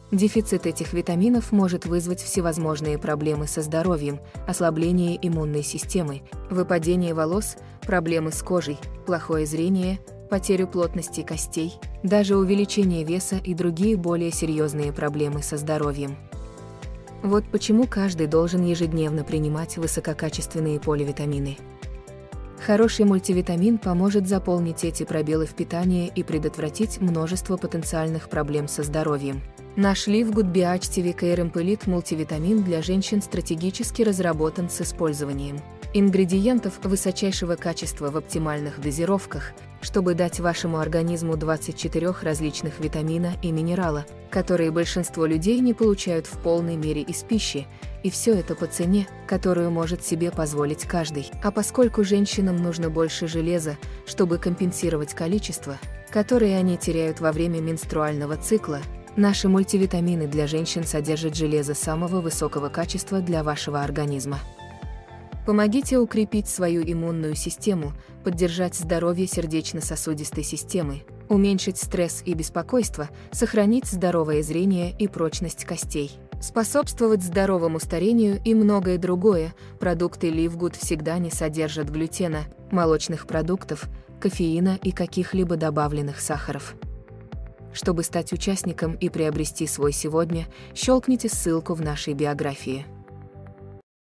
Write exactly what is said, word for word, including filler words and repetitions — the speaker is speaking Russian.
Дефицит этих витаминов может вызвать всевозможные проблемы со здоровьем, ослабление иммунной системы, выпадение волос, проблемы с кожей, плохое зрение, потерю плотности костей, даже увеличение веса и другие более серьезные проблемы со здоровьем. Вот почему каждый должен ежедневно принимать высококачественные поливитамины. Хороший мультивитамин поможет заполнить эти пробелы в питании и предотвратить множество потенциальных проблем со здоровьем. Наш Live Good би эйч ти ви Care Elite мультивитамин для женщин стратегически разработан с использованием ингредиентов высочайшего качества в оптимальных дозировках, чтобы дать вашему организму двадцать четыре различных витамина и минерала, которые большинство людей не получают в полной мере из пищи, и все это по цене, которую может себе позволить каждый. А поскольку женщинам нужно больше железа, чтобы компенсировать количество, которое они теряют во время менструального цикла, наши мультивитамины для женщин содержат железо самого высокого качества для вашего организма. Помогите укрепить свою иммунную систему, поддержать здоровье сердечно-сосудистой системы, уменьшить стресс и беспокойство, сохранить здоровое зрение и прочность костей, способствовать здоровому старению и многое другое. Продукты Live Good всегда не содержат глютена, молочных продуктов, кофеина и каких-либо добавленных сахаров. Чтобы стать участником и приобрести свой сегодня, щелкните ссылку в нашей биографии.